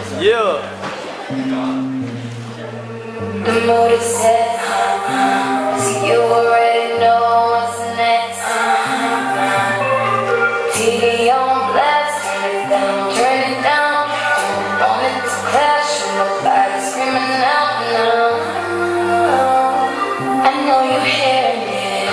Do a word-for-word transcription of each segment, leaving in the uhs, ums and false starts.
Yeah. The mood is set, uh-huh. So you already know what's next. Uh-huh. T V on blast, turn it down, turn it down. Don't want it to clash, and nobody screaming out now. I know you're hearing it.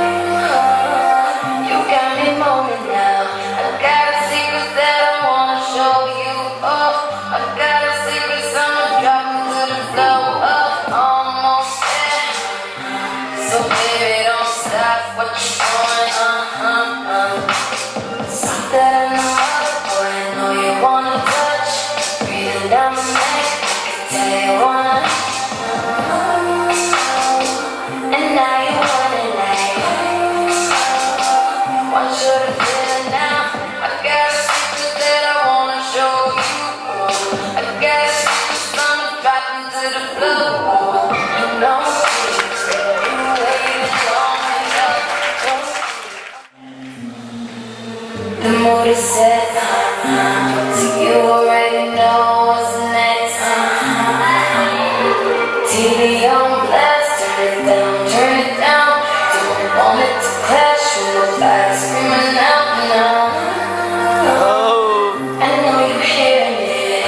You got me moaning now. I got a secret that I wanna show you. Oh, I got a secret, so I'ma drop it to the floor. Almost there. So baby, don't stop what you're doing. Uh-huh, uh. Something in the mother, boy, I know you wanna touch. Breathing down my neck, I can tell you wanna. Uh, and now you want it like. Want you to feel it now. I got a secret that I wanna show you. I got a secret, so I'ma drop it to the floor. You know the mood is set, uh-huh. So you already know what's next. Uh-huh. T V on blast, turn it down, turn it down. Don't want it to clash, with nobody screaming out now. Oh. I know you're hearing it.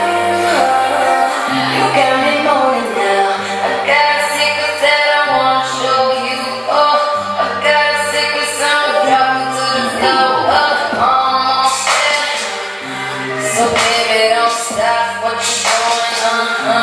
You got me moaning now. I got a secret that I wanna show you. Oh, I got a secret, so I'ma drop it to the floor. So baby, don't stop what you're doing, uh-huh.